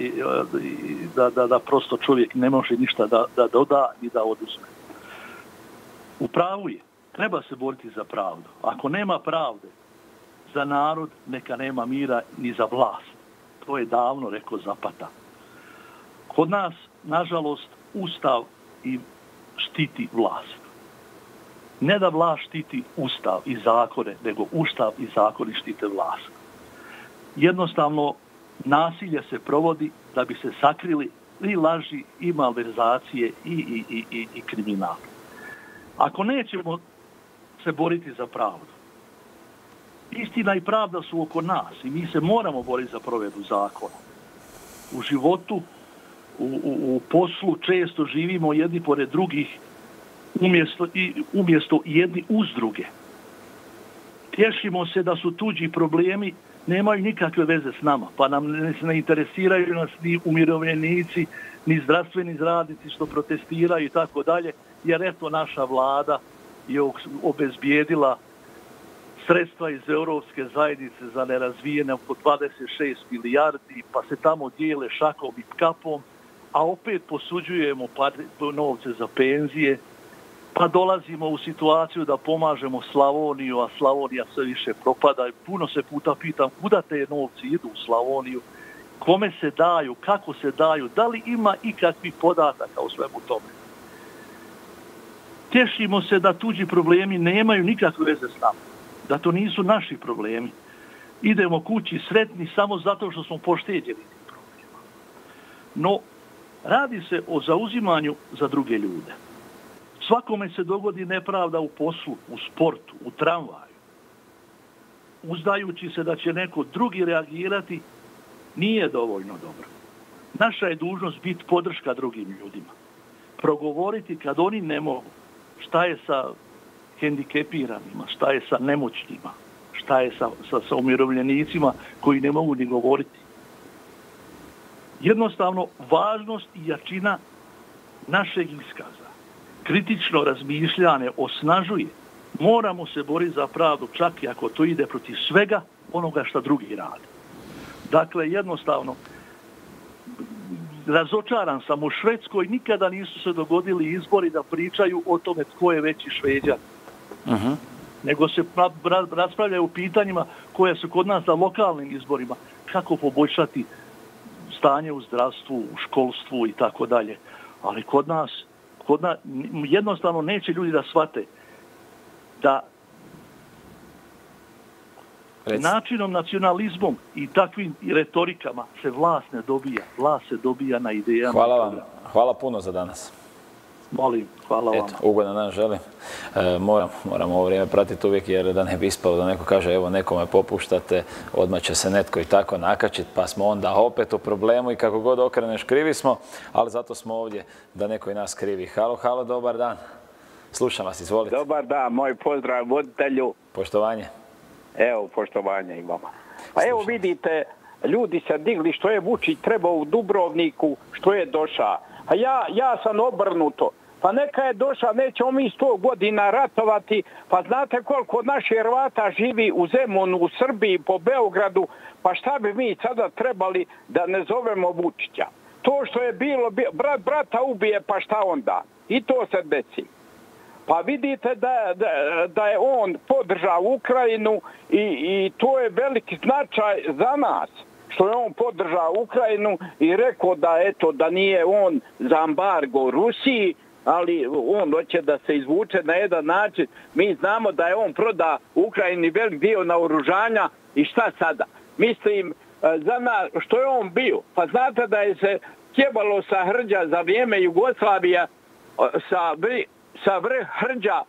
da prosto čovjek ne može ništa da doda i da oduzme. U pravu je, treba se boriti za pravdu. Ako nema pravde za narod, neka nema mira ni za vlast. To je davno rekao Zapata. Kod nas, nažalost, Ustav i štiti vlast. Ne da vlast štiti Ustav i zakone, nego Ustav i zakoni štite vlast. Jednostavno, nasilje se provodi da bi se sakrili i laži, i malverzacije, i kriminal. Ako nećemo se boriti za pravdu, istina i pravda su oko nas i mi se moramo boriti za provedbu zakona. U životu, u poslu često živimo jedni pored drugih umjesto jedni uz druge. Tješimo se da su tuđi problemi nemaju nikakve veze s nama, pa nam ne interesiraju nas ni umirovljenici, ni zdravstveni radnici što protestiraju i tako dalje, jer eto naša vlada je obezbijedila sredstva iz Europske zajednice za nerazvijene oko 26 milijardi, pa se tamo dijele šakom i kapom, a opet posuđujemo novce za penzije, pa dolazimo u situaciju da pomažemo Slavoniju, a Slavonija sve više propada. Puno se puta pitam kuda te novci idu u Slavoniju, kome se daju, kako se daju, da li ima ikakvih podataka o svemu tome. Tješimo se da tuđi problemi nemaju nikakve veze s nama, da to nisu naši problemi. Idemo kući sretni samo zato što smo pošteđeni tim problemima. No, radi se o zauzimanju za druge ljude. Svakome se dogodi nepravda u poslu, u sportu, u tramvaju. Uzdajući se da će neko drugi reagirati, nije dovoljno dobro. Naša je dužnost biti podrška drugim ljudima. Progovoriti kad oni ne mogu. Šta je sa hendikepiranima, šta je sa nemoćnima, šta je sa umirovljenicima koji ne mogu ni govoriti. Jednostavno, važnost i jačina našeg iskaza, kritično razmišljanje osnažuje. Moramo se boriti za pravdu, čak i ako to ide protiv svega onoga što drugi rade. Dakle, jednostavno, razočaran sam u Švedskoj, nikada nisu se dogodili izbori da pričaju o tome tko je veći Šveđan. Nego se raspravljaju o pitanjima koja su kod nas na lokalnim izborima. Kako poboljšati stanje u zdravstvu, u školstvu i tako dalje. Ali kod nas jednostavno neće ljudi da shvate da načinom nacionalizmom i takvim retorikama se vlast ne dobija. Vlast se dobija na idejama. Hvala vam. Hvala puno za danas. Molim, hvala vam. Eto, ugodan dan želim. Moram ovo vrijeme pratiti uvijek jer da ne bi ispalo da neko kaže evo nekome popuštate, odmah će se netko i tako nakačiti pa smo onda opet u problemu i kako god okreneš krivi smo, ali zato smo ovdje da neko i nas krivi. Halo, dobar dan. Slušam vas, izvolite. Dobar dan, moj pozdrav voditelju. Poštovanje. Evo, poštovanje i vama. Pa evo vidite, ljudi se digli što je Vučić trebao u Dubrovniku, što je došao. A ja sam obrnuto. Pa neka je došao, nećemo mi 100 godina ratovati, pa znate koliko od naših Hrvata živi u Zemunu, u Srbiji, po Beogradu, pa šta bi mi sada trebali da ne zovemo Vučića? To što je bilo, brat brata ubije, pa šta onda? I to se desi. Pa vidite da je on podržao Ukrajinu i to je veliki značaj za nas. Što je on podržao Ukrajinu i rekao da nije on za embargo Rusiji, ali on hoće da se izvuče na jedan način. Mi znamo da je on prodao Ukrajini velik dio naoružanja i šta sada? Mislim, za nas, što je on bio? Pa znate da je se Kjebalo sa Hrđa za vrijeme Jugoslavija, sa vrh Hrđa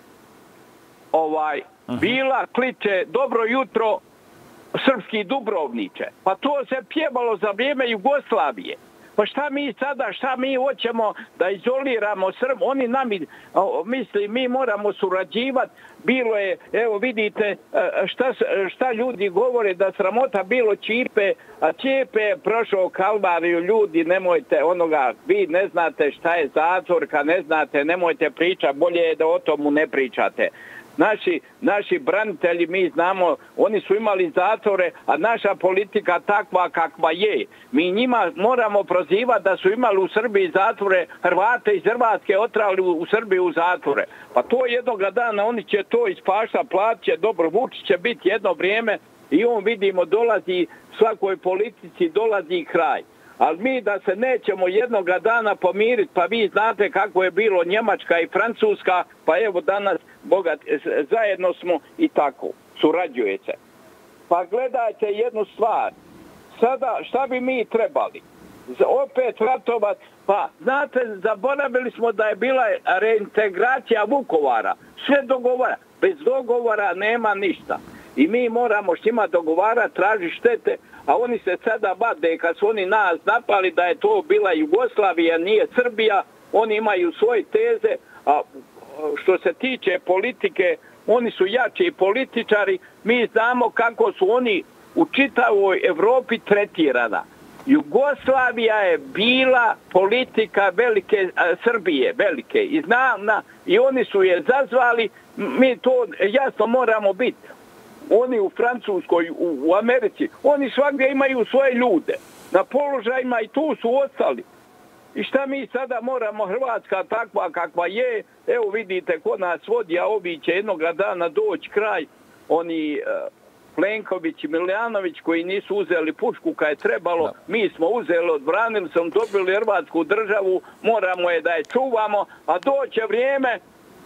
bila kliče dobro jutro srpski Dubrovniče. Pa to se pjevalo za vrijeme Jugoslavije. Pa šta mi hoćemo da izoliramo Srb? Oni nami misli, mi moramo surađivati. Bilo je, evo vidite šta ljudi govore, da sramota bilo Ćipe, a Ćipe je prošao kalvariju. Ljudi, nemojte onoga, vi ne znate šta je zatvorka, ne znate, nemojte pričati, bolje je da o tomu ne pričate. Naši branitelji, mi znamo, oni su imali zatvore, a naša politika takva kakva je. Mi njima moramo prozivati da su imali u Srbiji zatvore, Hrvate iz Hrvatske otrali u Srbiju u zatvore. Pa to jednoga dana oni će to ispašta, platit će, dobro, Vučić će biti jedno vrijeme i on vidimo dolazi, svakoj politici dolazi kraj. Ali mi da se nećemo jednoga dana pomiriti, pa vi znate kako je bilo Njemačka i Francuska, pa evo danas zajedno smo i tako, surađuje se. Pa gledajte jednu stvar, sada šta bi mi trebali? Opet ratovati, pa znate, zaboravili smo da je bila reintegracija Vukovara, sve dogovara, bez dogovora nema ništa. I mi moramo s njima dogovarati, tražiti štete, a oni se sada bade kad su oni nas napali da je to bila Jugoslavija, nije Srbija, oni imaju svoje teze, a što se tiče politike, oni su jači političari, mi znamo kako su oni u čitavoj Evropi tretirana. Jugoslavija je bila politika velike Srbije, velike, i oni su je zazvali, mi to jasno moramo biti. Oni u Francuskoj, u Americi, oni svakdje imaju svoje ljude na položajima i tu su ostali. I šta mi sada moramo, Hrvatska takva kakva je, evo vidite ko nas vodi, a ovi će jednoga dana doći kraj, oni Plenković i Miljanović koji nisu uzeli pušku kad je trebalo, mi smo uzeli, odbranili smo, dobili Hrvatsku državu, moramo je da je čuvamo, a doće vrijeme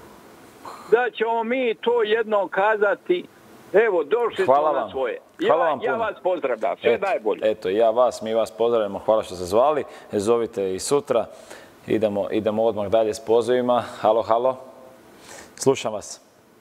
da ćemo mi to jedno kazati. Evo, došli smo na svoje. Ja vas pozdravljam, sve najbolje. Eto, mi vas pozdravljamo, hvala što ste zvali. Zovite i sutra. Idemo odmah dalje s pozivima. Halo, halo. Slušam vas.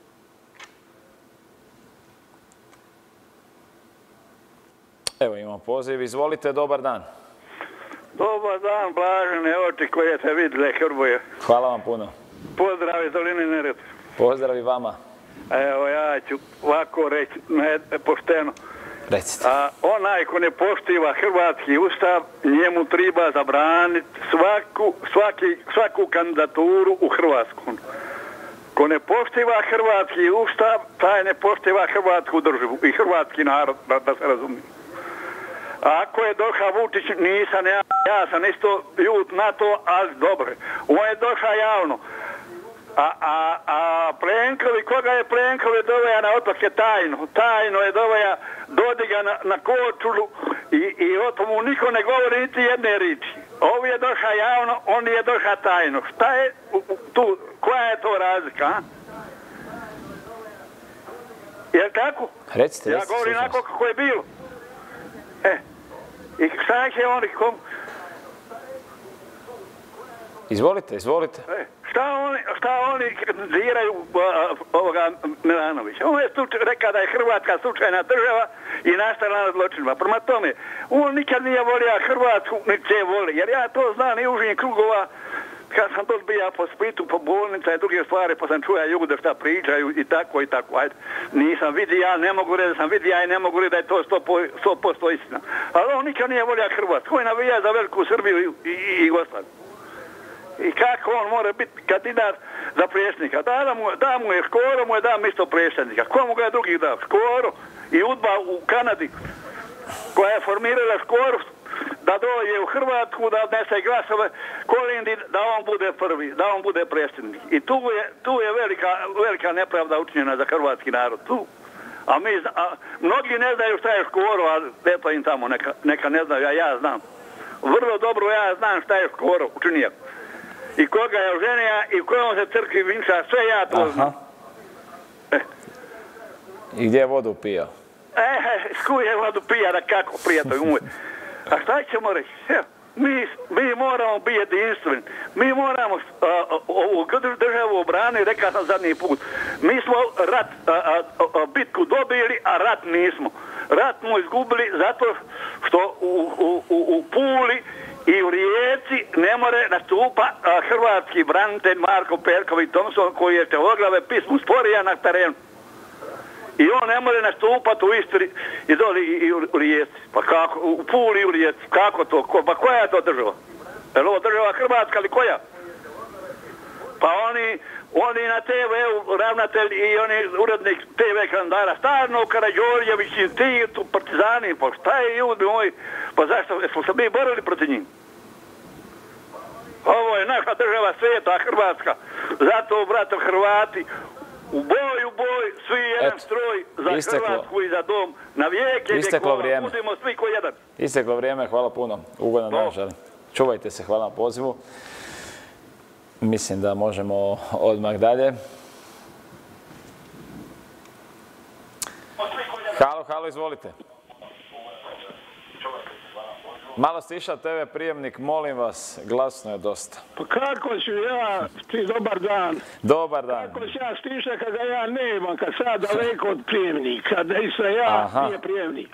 Evo imamo poziv. Izvolite, dobar dan. Dobar dan, blažene oči koje ste vidjeli, Hrvoje. Hvala vam puno. Pozdrav iz Doline Neretve. Pozdrav i vama. Evo, ja ću ovako reći pošteno. Recite. Onaj ko ne poštiva hrvatski ustav, njemu treba zabraniti svaku kandidaturu u Hrvatskom. Ko ne poštiva hrvatski ustav, taj ne poštiva hrvatsku državu i hrvatski narod, da se razumije. Ako je došao Vučić, nisam ja sam isto ljut na to, ali dobro. On je došao javno. A Plenković, koga je Plenković dovaja na otoke tajno je dovaja Dodiga na Korčulu i o tomu niko ne govori niti jedne riječi. Ovi je došao javno, on je došao tajno. Šta je tu, koja je to razlika, a? Jel tako? Recite. Ja govorim onako kako je bilo. I šta će oni komu? Izvolite. Šta oni kritiziraju ovoga Milanovića? On je rekao da je Hrvatska slučajna država i nastala na zločinima. Prema tome, on nikad nije volio Hrvatsku, niti će voli. Jer ja to znam i užim krugova, kad sam to bija po Splitu, po bolnica i druge stvari, pa sam čuja ljude šta pričaju i tako. Ajde, nisam vidio, ja ne mogu reći da sam vidio, i ne mogu reći da je to 100% istina. Ali on nikad nije volio Hrvatsku. On navija za veliku Srbiju i Jugoslaviju. I kako on mora biti kandidat za predsjednika? Da mu je Škoro, mu je da isto predsjednika. Komu ga je drugih dao? Škoro i UDBA u Kanadi, koja je formirala Škoru da dođe u Hrvatsku, da odnese glasove Kolindi, da on bude prvi, da on bude predsjednik. I tu je velika nepravda učinjena za hrvatski narod. Tu. A mnogi ne znaju šta je Škoro, a eto im tamo, neka ne znaju, a ja znam. Vrlo dobro ja znam šta je Škoro učinio. I koga je oženija i u kojom se crkvi vinša, sve ja to znam. I gdje je vodu pio? Skuje vodu pija, da kako, prijatelj moj. A šta ćemo reći? Mi moramo biti jedinstveni. Mi moramo ovu državu obraniti, rekao sam zadnji put. Mi smo bitku dobili, a rat nismo. Rat smo izgubili zato što u Puli i u Rijeci ne more nastupa hrvatski branitelj Marko Perković Thompson koji je Teoglave pismu sporija na terenu. I on ne može nastupati u Istri i doli i u Rijeci. Pa kako? U Puli i u Rijeci. Kako to? Pa koja je to država? Je li ovo država Hrvatska ili koja? Pa oni na TV-u, ravnatelj i oni urednik TV kalendara, Starno, Karađorđević i ti tu partizani, pa šta je ljudi moji? Pa zašto? Smo se mi borili protiv njih? Ovo je naša država svijeta, Hrvatska. Zato, brate, Hrvati, u boj, svi jedan stroj za Hrvatsku i za dom. Na vijeke vjekova, budimo svi ko jedan. Isteklo vrijeme, hvala puno. Ugodan dan želim. Čuvajte se, hvala na pozivu. Mislim da možemo odmah dalje. Halo, izvolite. Malo stiša TV prijemnik, molim vas, glasno je dosta. Pa kako ću ja, ti dobar dan. Dobar dan. Kako ću ja stiša kad ga ja nemam, kad sad daleko od prijemnika, da i sam ja nije prijemnik.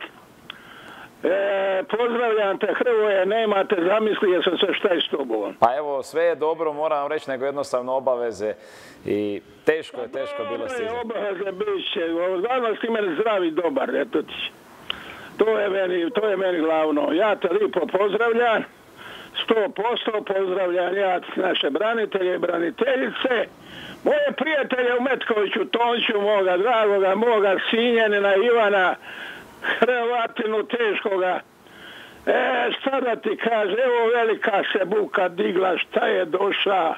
Pozdravljam te Hrvoje, nemate zamislio sam se šta je s tobom. Pa evo, sve je dobro, moram vam reći, nego jednostavno obaveze i teško bilo stizati. Obaveze bit će, danas ti meni zdravi dobar, eto ti. To je meni glavno. Ja te lipo pozdravljam, 100% pozdravljam ja naše branitelje i braniteljice, moje prijatelje u Metkoviću, Tonču, moga dragoga, moga Sinjanina, Ivana, Hrvatinu teškoga. Šta da ti kaže, evo velika se buka digla, šta je došao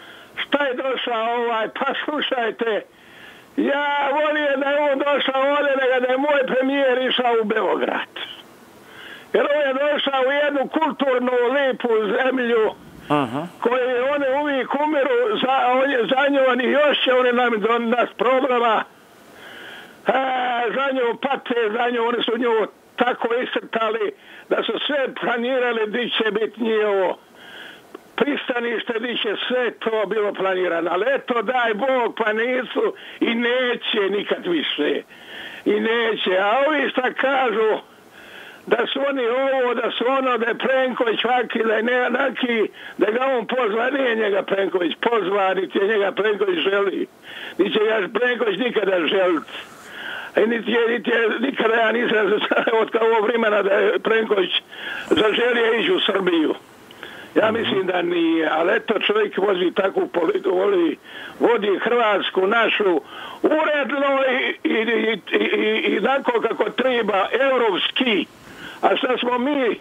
pa slušajte, ja volim da je on došao ovdje nego da je moj premijer išao u Beograd. Jer on je došao u jednu kulturnu, lipu zemlju koju oni uvijek umiru za njom i još će oni nas problema. Za nju pate, za nju oni su nju tako iscrtali da su sve planirali gdje će biti njihovo pristanište, gdje će sve to bilo planirano. Ali eto, daj Bog, pa nisu i neće nikad više. I neće. A ovi šta kažu da su oni ovo, da su ono, da je Plenković vaki, da je neki, da ga on pozva, nije njega Plenković pozva, niti je njega Plenković želi. Niti će ga Plenković nikada želiti. Nikada ja nisam od ovog vremena da je Plenković zaželio ići u Srbiju. Ja mislim da nije, ali eto čovjek vozi takvu politiku, vodi Hrvatsku našu uredno i onako kako treba, europski. A šta smo mi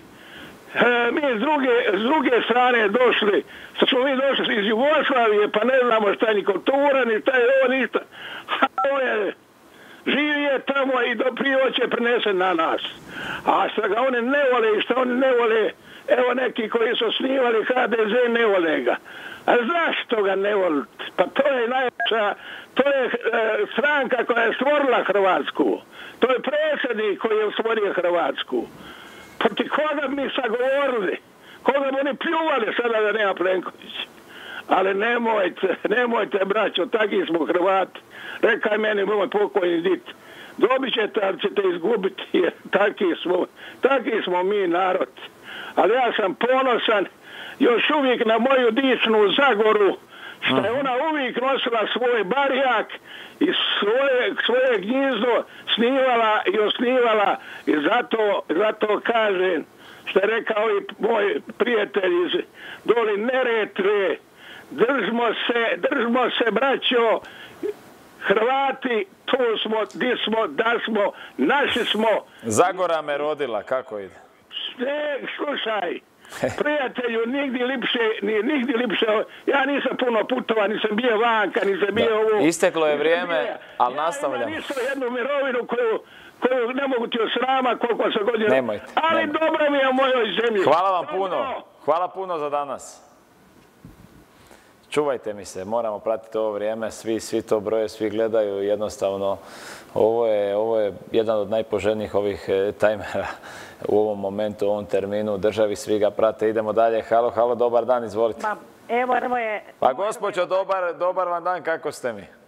s druge strane došli, šta smo mi došli iz Jugoslavije, pa ne znamo šta je ni kultura, ni šta je ovo, ništa. Ovo je živi je tamo i do prihoće prenese na nas. A što ga oni ne vole i što oni ne vole, evo neki koji su snimali HDZ ne vole ga. A zašto ga ne volite? Pa to je najveća, to je stranka koja je stvorila Hrvatsku. To je predsjednik koji je stvorio Hrvatsku. Proti koga bi mi sagovorili? Koga bi oni pljuvali sada da nema Plenković? Ali nemojte braćo, takvi smo Hrvati. Rekaj meni moj pokojni dit, dobit ćete, ali ćete izgubiti, jer takvi smo mi narod. Ali ja sam ponosan još uvijek na moju dičnu Zagoru, što je ona uvijek nosila svoj barjak i svoje gnjizdo snivala i osnivala i zato kažem, što je rekao i moj prijatelj iz doli Neretve, držimo se braćo, Hrvati, tu smo, di smo, da smo, naši smo. Zagora me rodila, kako ide? Slušaj, prijatelju, nigdje lipše, ja nisam puno putovao, nisam bio vanka, nisam bio ovo. Isteklo je vrijeme, ali nastavljamo. Ja imam isto jednu mirovinu koju ne mogu ti osrama koliko se godina. Nemojte. Ali dobro mi je u mojoj zemlji. Hvala puno za danas. Čuvajte mi se, moramo pratiti ovo vrijeme, svi to broje, svi gledaju, jednostavno ovo je jedan od najpoželjnijih ovih tajmera u ovom momentu, u ovom terminu, državi, svi ga prate. Idemo dalje. Halo, dobar dan, izvolite. Evo je... Pa gospođo, dobar vam dan, kako ste mi?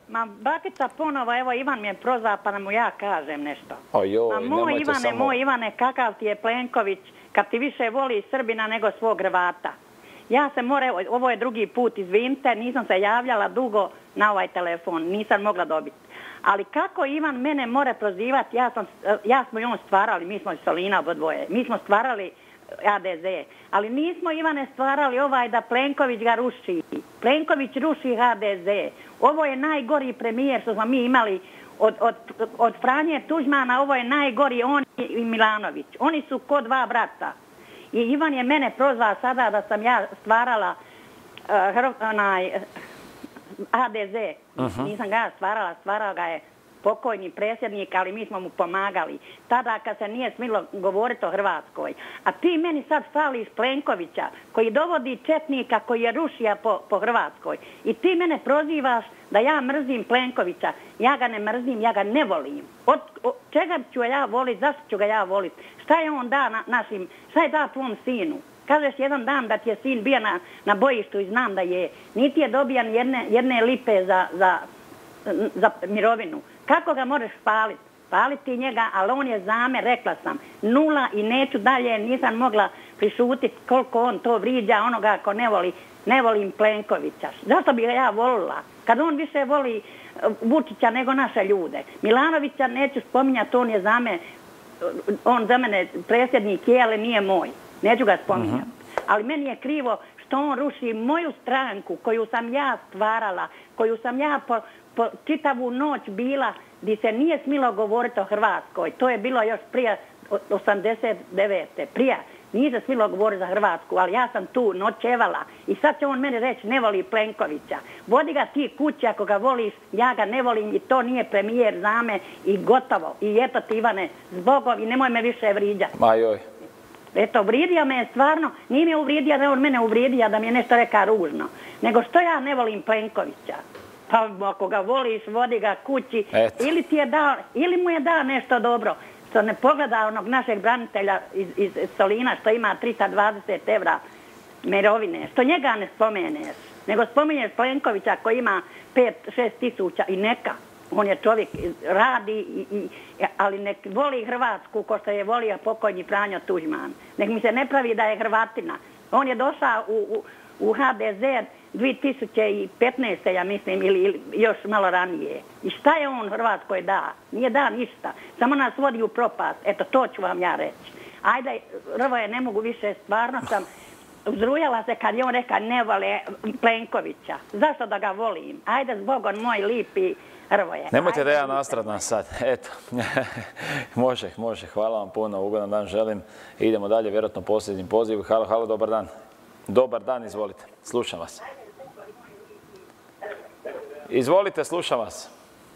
Ma, bakica ponovo, evo Ivan mi je prozva pa da mu ja kažem nešto. Ojoj, nemojte samo... Moj Ivane, kakav ti je Plenković kad ti više voli Srbina nego svog Hrvata. Ja se ovo je drugi put, izvinite, nisam se javljala dugo na ovaj telefon, nisam mogla dobiti. Ali kako Ivan mene more prozivati, ja smo i on stvarali, mi smo iz Solina obodvoje, mi smo stvarali HDZ, ali nismo Ivane stvarali da Plenković ga ruši. Plenković ruši HDZ. Ovo je najgori premijer što smo mi imali od Franje Tuđmana, ovo je najgori on i Milanović. Oni su ko dva brata. I Ivan je mene prozvao sada da sam ja stvarala HDZ. Nisam ga stvarala, stvarao ga je pokojni predsjednik, ali mi smo mu pomagali. Tada kad se nije smilo govoriti o Hrvatskoj. A ti meni sad fališ Plenkovića, koji dovodi četnika, koji je rušija po Hrvatskoj. I ti mene prozivaš da ja mrzim Plenkovića. Ja ga ne mrzim, ja ga ne volim. Od čega ću ga ja voliti, zašto ću ga ja voliti? Šta je on da našim, šta je da tvom sinu? Kažeš jedan dan da ti je sin bio na bojištu i znam da je. Niti je dobijan jedne lipe za mirovinu. Kako ga možeš paliti? Paliti njega, ali on je zame, rekla sam, 0 i neću dalje, nisam mogla prišutiti koliko on to vriđa onoga ako ne volim Plenkovića. Zašto bi ga ja volila? Kad on više voli Vučića nego naše ljude. Milanovića neću spominjati, on za mene predsjednik je, ali nije moj. Neću ga spominjati. Ali meni je krivo što on ruši moju stranku koju sam ja stvarala, koju sam ja po čitavu noć bila gdje se nije smilo govoriti o Hrvatskoj. To je bilo još prije 89. Prije nije se smilo govoriti za Hrvatsku, ali ja sam tu noćevala i sad će on meni reći ne voli Plenkovića. Vodi ga ti kući ako ga voliš, ja ga ne volim i to nije premijer zame i gotovo. I eto ti Ivane, zbogom i nemoj me više vriđati. Majoj. Eto, uvrijedio me je stvarno, nije me uvrijedio da on mene uvrijedio da mi je nešto reka ružno, nego što ja ne volim Plenkovića. Pa ako ga voliš, vodi ga kući, ili mu je dao nešto dobro, što ne pogleda onog našeg branitelja iz Solina što ima 320 evra mirovine, što njega ne spomeneš, nego spomenješ Plenkovića koji ima 5-6 tisuća i neka. On je čovjek, radi, ali nek voli Hrvatsku ko što je volio pokojni Franjo Tuđman. Nek mi se ne pravi da je Hrvatina. On je došao u HDZ 2015. ja mislim, ili još malo ranije. I šta je on Hrvatskoj da? Nije da ništa. Samo nas vodi u propast. Eto, to ću vam ja reći. Ajde, Rvoje, ne mogu više, stvarno sam uzrujala se kad je on rekao ne vole Plenkovića. Zašto da ga volim? Ajde, zbogom moj lipi Rvoje. Nemojte da ja nastradam sad. Eto, može. Hvala vam puno, ugodan dan želim. Idemo dalje, vjerojatno posljednji poziv. Halo, dobar dan. Dobar dan, izvolite. Slušam vas. Izvolite, slušam vas.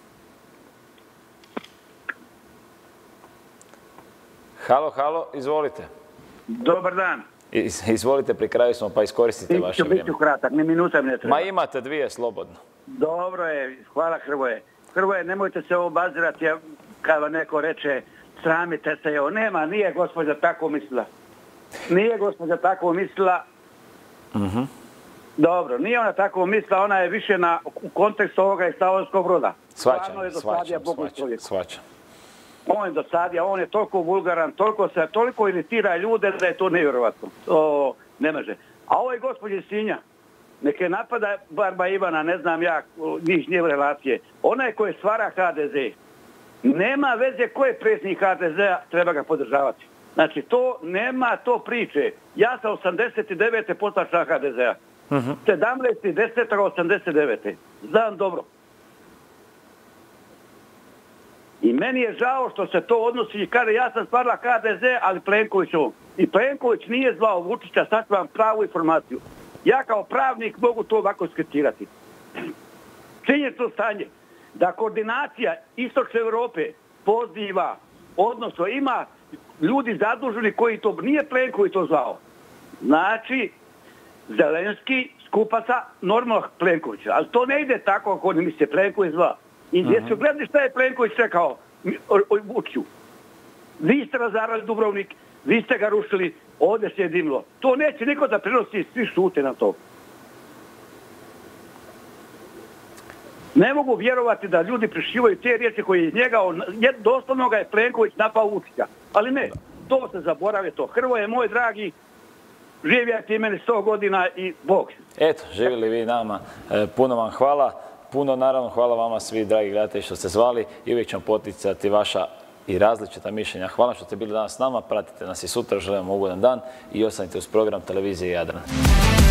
Halo, izvolite. Dobar dan. Izvolite, pri kraju smo, pa iskoristite vaše vrijeme. Biću kratak, ni minuta ne treba. Ma imate 2 slobodno. Dobro je, hvala Hrvoje. Hrvoje, nemojte se obazirati kada neko reče sramite se evo. Nema, nije gospođa tako mislila. Dobro, nije ona tako mislila, ona je više u kontekstu ovoga iz Slavonskog Broda. Svačam. On je dosadio, on je toliko vulgaran, toliko iritira ljude da je to nevjerovatno. Ne može. A ovoj gospođi Sinja, neke napada Barba Ivana, ne znam ja, njih relacije. Ona je koja stvara HDZ. Nema veze ko je predsjednik HDZ-a, treba ga podržavati. Znači, nema to priče. Ja sam 89. postao član HDZ-a. 17.10.89. Znam dobro. I meni je žao što se to odnosi i kaže ja sam stvarila HDZ, ali Plenković on. I Plenković nije zvao Vučića, sad ću vam pravu informaciju. Ja kao pravnik mogu to ovako skriptirati. Činjenica stanje da koordinacija Istočne Europe poziva, odnosno ima ljudi zaduženi koji to nije Plenković to zvao. Znači, Zelenski skupa sa normalno Plenkovića. Ali to ne ide tako ako oni misle Plenković zvao. I gdje su gledali šta je Plenković rekao Vučiću. Vi ste razarali Dubrovnik, vi ste ga rušili, ovdje se je dimilo. To neće niko da prenosi, svi šute na to. Ne mogu vjerovati da ljudi prišivaju te riječi koje iz njega, doslovno ga je Plenković napao Vučića. Ali ne, to se zaboravlja, to. Hrvoje, moj dragi, živjeti meni 100 godina i Bog. Eto, živjeli vi nama. Puno vam hvala. Puno, naravno, hvala vama svi, dragi gledatelji, što ste zvali i uvijek ćemo poticati vaša i različita mišljenja. Hvala što ste bili danas s nama. Pratite nas i sutra. Želim vam ugodan dan i ostanite uz program Televizije Jadran.